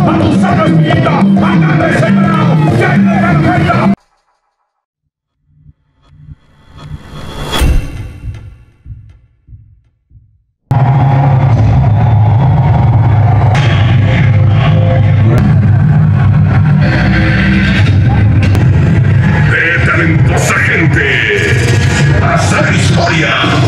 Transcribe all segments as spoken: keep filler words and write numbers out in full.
abusando espinita, agárrese bravo, que le perfecta. De talentosa gente, hacer historia.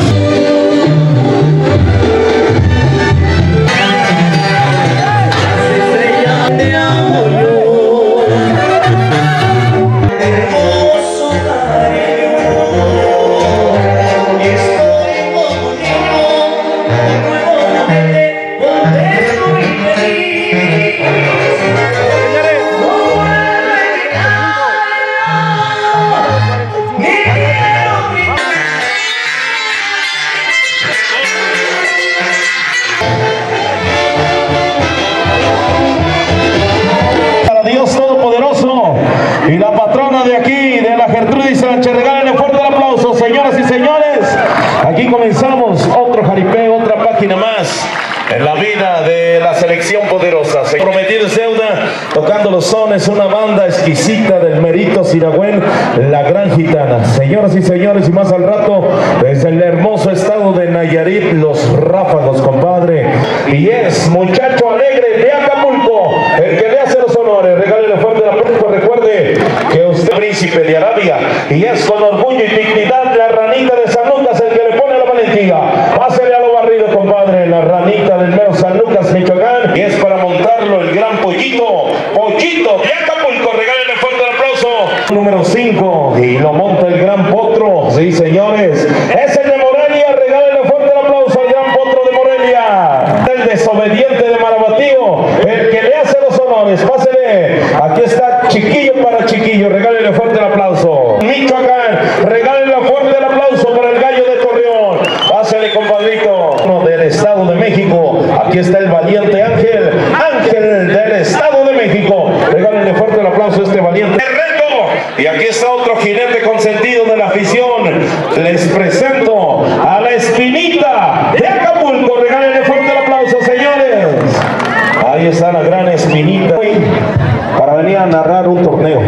Y la patrona de aquí, de la Gertrudis Sánchez, regálenle fuerte el aplauso, señoras y señores. Aquí comenzamos otro jaripeo, otra página más en la vida de la selección poderosa. Prometido es deuda, tocando los sones, una banda exquisita del Merito Siragüen, la Gran Gitana. Señoras y señores, y más al rato, desde el hermoso estado de Nayarit, los Ráfagos, compadre. Y es muchacho alegre de Acapulco, el que le hace los honores. Regálenle fuerte el aplauso, recuerde que usted es príncipe de Arabia, y es con orgullo y dignidad la ranita de San Lucas el que le pone la valentía. Pásele a lo barrido, compadre, la ranita del mero San Lucas, Michoacán, y es para montarlo el gran Pollito, Pollito de Acapulco. Regálenle fuerte el aplauso. Número cinco, y lo monta el gran Potro, sí señores, es el de Morelia. Regálenle fuerte el aplauso al gran Potro de Morelia, el desobediente de Marabatío, el que le hace los honores. Pásele, aquí está chiquillo para chiquillo, regálenle fuerte el aplauso. Michoacán, regálenle fuerte el aplauso para el gallo de Torreón. Pásele, compadrito. Del Estado de México, aquí está el valiente Ángel, Ángel del Estado de México. Regálenle fuerte el aplauso a este valiente reto. Y aquí está otro jinete consentido de la afición. Les presento a la Espinita de Acapulco. Regálenle fuerte el aplauso, señores. Ahí está la gran Espinita para venir a narrar un torneo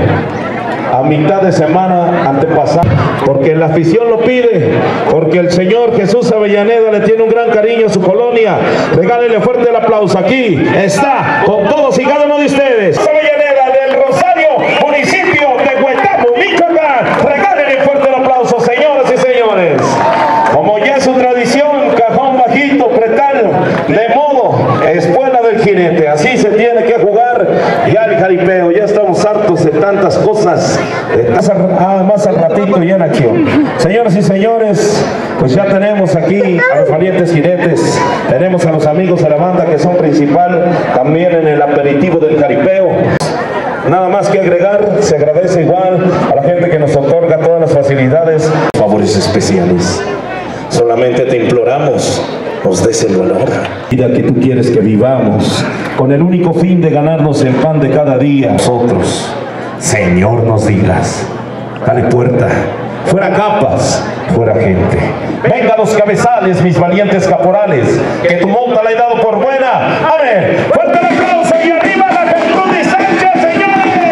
a mitad de semana antepasada, porque la afición lo pide, porque el señor Jesús Avellaneda le tiene un gran cariño a su colonia. Regálenle fuerte el aplauso. Aquí está con todos y cada uno de ustedes, Avellaneda del Rosario, municipio de Huetamo, Michoacán. Regálenle fuerte el aplauso, señoras y señores. Como ya es su tradición, cajón bajito, pretal, de modo, espuela del jinete. Así se tiene que jugar ya el jaripeo. Ya estamos hartos de tantas cosas. Ah, más al ratito ya en acción. Señoras y señores, pues ya tenemos aquí a los valientes jinetes, tenemos a los amigos de la banda que son principal también en el aperitivo del jaripeo. Nada más que agregar, se agradece igual a la gente que nos otorga todas las facilidades, favores especiales. Solamente te imploramos, nos des el honor. Vida que tú quieres que vivamos, con el único fin de ganarnos el pan de cada día. Nosotros, Señor, nos digas, dale puerta, fuera capas, fuera gente. Venga los cabezales, mis valientes caporales, que tu monta la he dado por buena. Amén. Fuerte el aplauso y arriba la Gertrudis Sánchez, señores.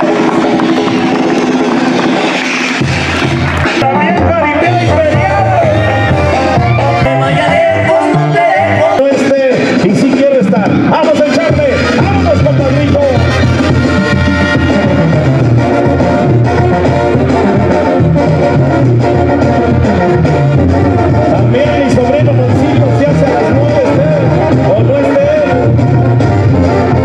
También jaripeo y feriado. No esté, y si quiere estar, vamos a echarle, vamos, compadrito. También mi sobrino Moncito se hace a las nubes, ¿eh? ¿O no es de él?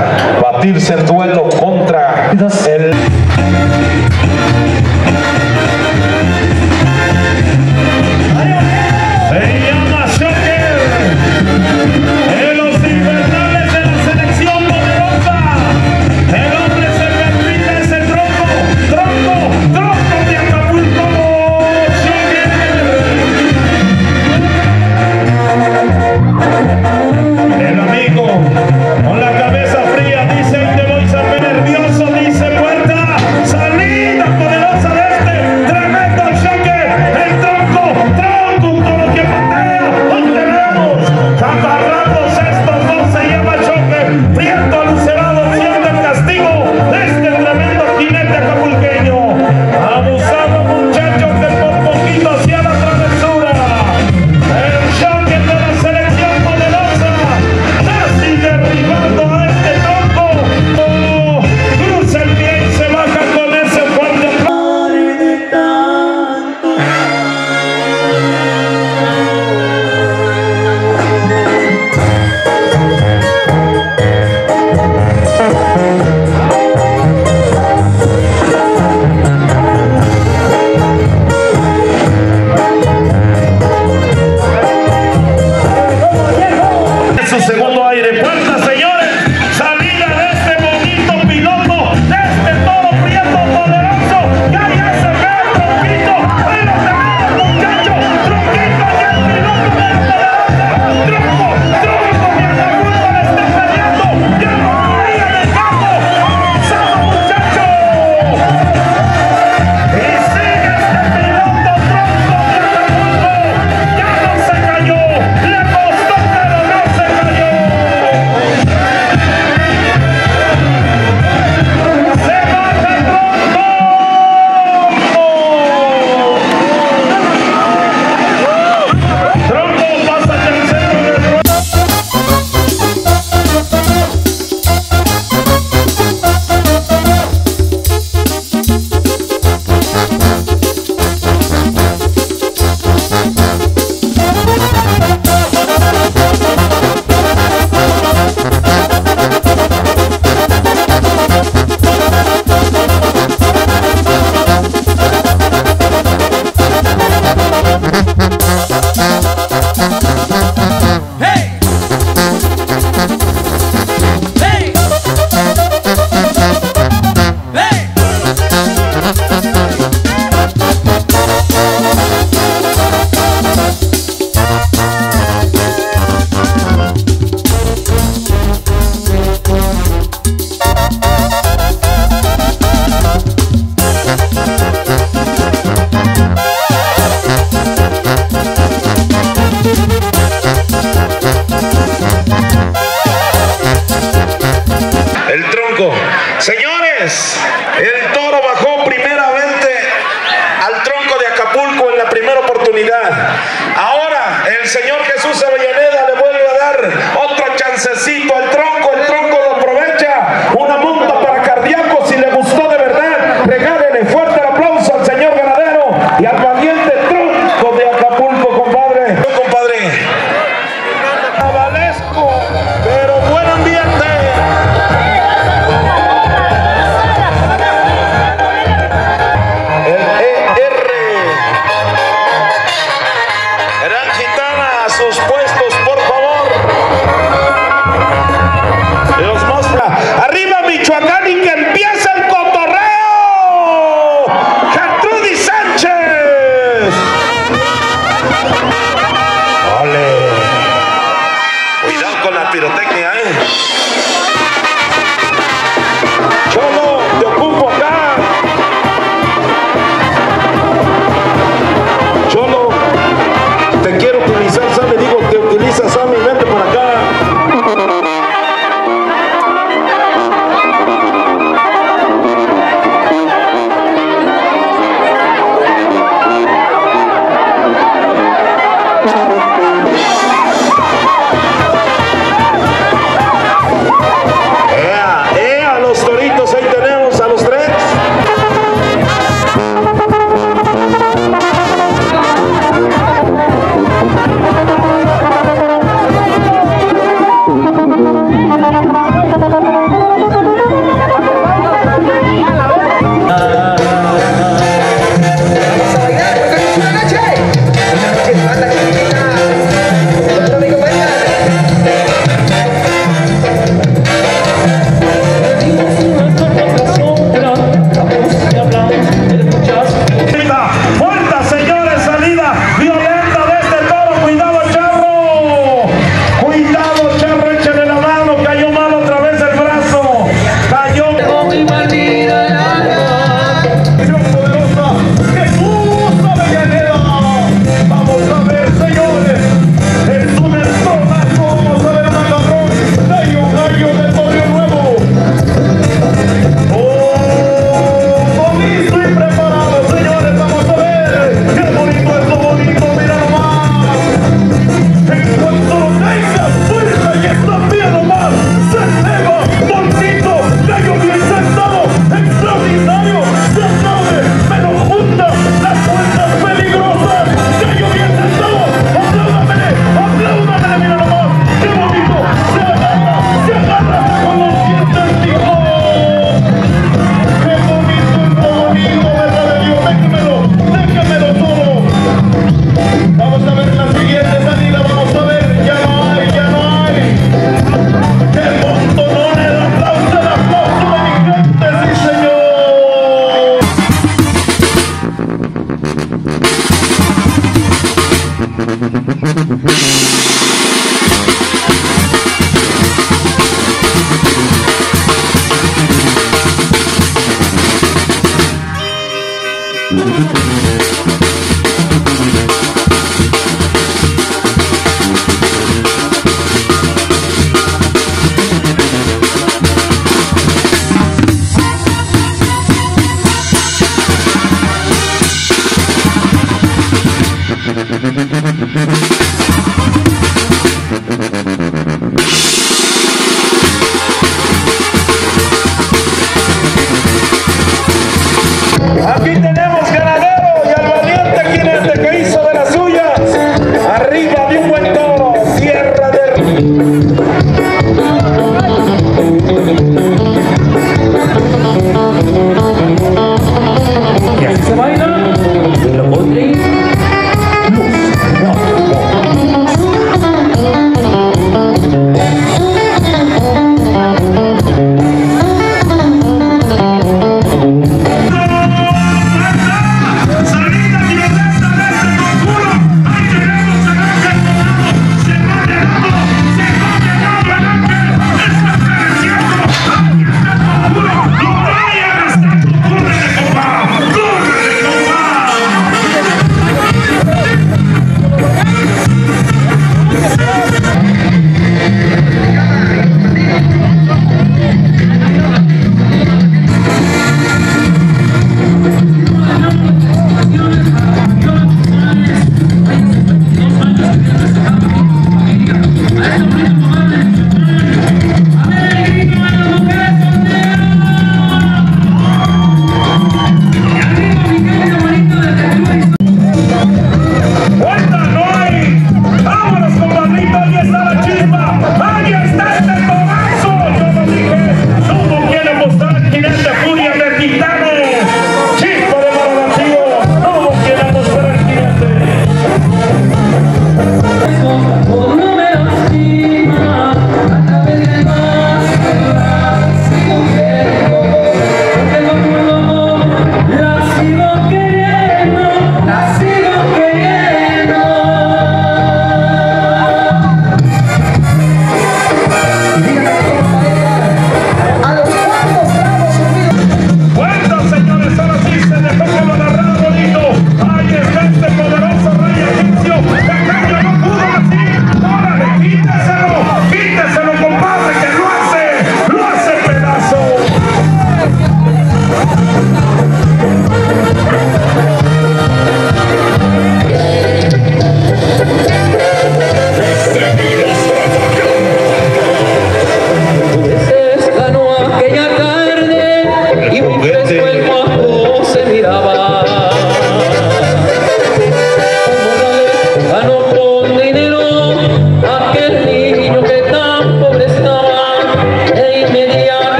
batirse el duelo contra el... Con la cabeza fría dice: te voy a ver nervioso, dice Puerta. Salida poderosa de este tremendo choque. El tronco, tronco, todo lo que patea. Donde vemos, agarrándose estos dos, se llama choque. Prieto alucerado siendo el castigo de este tremendo jinete acapulqueño. Abusado muchacho que por poquito hacía la travesura. El choque de la selección poderosa. Casi derribando a este tronco. Oh, cruza el pie y se baja con ese fuerte aplauso. Su segundo aire, Puerta, señores, salida de este bonito piloto, de este toro prieto poderoso, que hay ese ver, tronquito, ahí lo tenemos, muchachos, tronquito y el piloto de la poderosa, tronco, tronco, mientras Pulpo le está peleando, ya no hay en el campo, avanzado muchachos, y sigue este piloto, tronco, mientras Pulpo, ya no se cayó, le costó pero no se cayó. Se baja el tronco. Tronco pasa tercero en el ruedo. El tronco. Señores, el toro bajó primeramente al tronco de Acapulco en la primera oportunidad. Ahora el señor Jesús Avellaneda le vuelve a dar otro chancecito al tronco. El tronco lo aprovecha. Una monta para cardíacos. Si le gustó de verdad, regálenle fuerte el aplauso al señor ganadero y al valiente tronco de Acapulco, compadre. Compadre. Cabalesco, pero buen ambiente.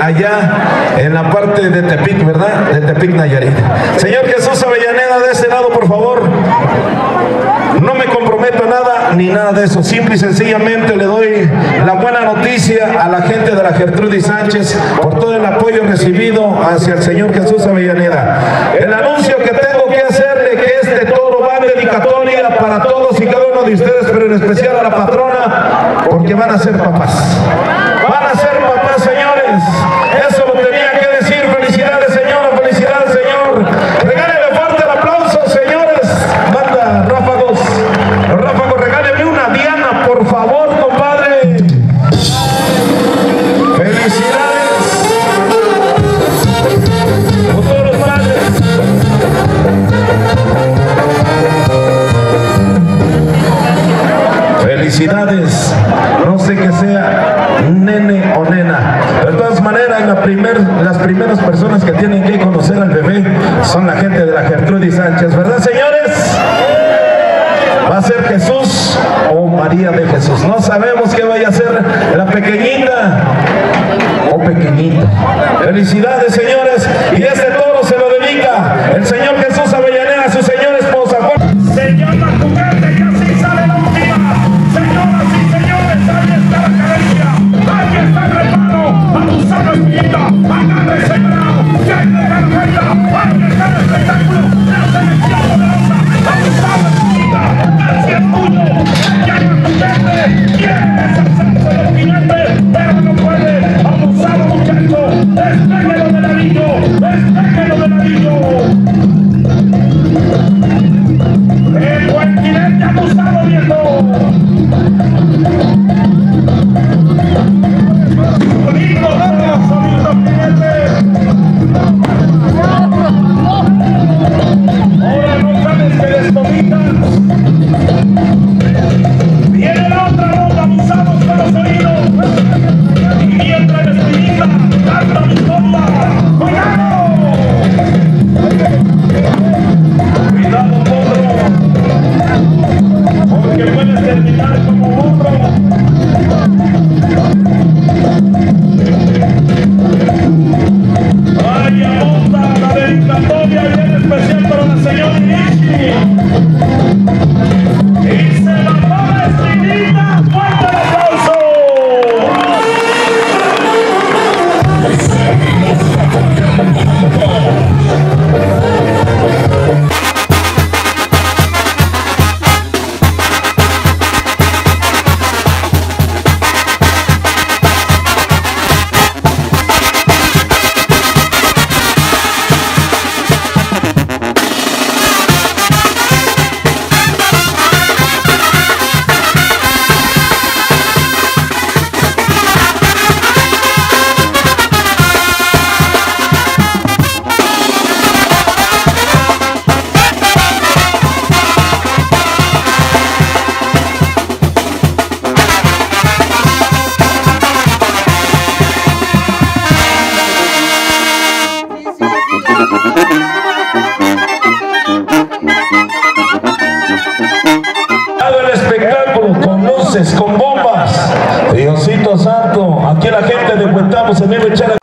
allá en la parte de Tepic, ¿verdad? De Tepic, Nayarit. Señor Jesús Avellaneda, de este lado, por favor. No me comprometo a nada ni nada de eso. Simple y sencillamente le doy la buena noticia a la gente de la Gertrudis Sánchez por todo el apoyo recibido hacia el Señor Jesús Avellaneda. El anuncio que tengo que hacerle que este toro va en dedicatoria para todos y cada uno de ustedes, pero en especial a la patrona, porque van a ser papás. Van a ser papás, señores. Eso lo tenía que decir. Felicidades, señora. Felicidades, señor. Regálenle fuerte el aplauso, señores. Banda Ráfagos. Ráfagos, regálenme una Diana, por favor, compadre. Felicidades. Futuros padres. Felicidades. No sé qué sea nene o nena, pero de todas maneras la primer, las primeras personas que tienen que conocer al bebé son la gente de la Gertrudis Sánchez, ¿verdad, señores? Va a ser Jesús o María de Jesús. No sabemos qué vaya a ser la pequeñita o pequeñita. Felicidades, señores, y este toro se lo dedica el Señor Jesús Avellaneda a su señora esposa. Se llama juguete y así sale la última. Señoras y señores, ahí está la cadencia, ahí está el reparo, abusar la espinita, agárrese bravo, que hay de perfecta, ahí está el espectáculo, la selección poderosa, abusar la espinita, así es tuyo, ya no juguete, quieres hacerse los jinetes, pero no puede, abusar muchacho, destéguelo del anillo, destéguelo del anillo. El buen jinete abusado, viejo. Solito, vamos, solito, jinete. Ahora no sabes que destomitas. Viene la otra ronda, abusados pero solidos. Y mientras la espinita canta mi bomba. ¡Cuidado! Cuidado, potro, porque puedes terminar como otro. Vaya monta la dedicatoria bien especial para la señora Inishi. Y se la va la espinita. ¡Fuerte el aplauso! El espectáculo con luces, con bombas. Diosito santo, aquí la gente de Huetamo se debe echar a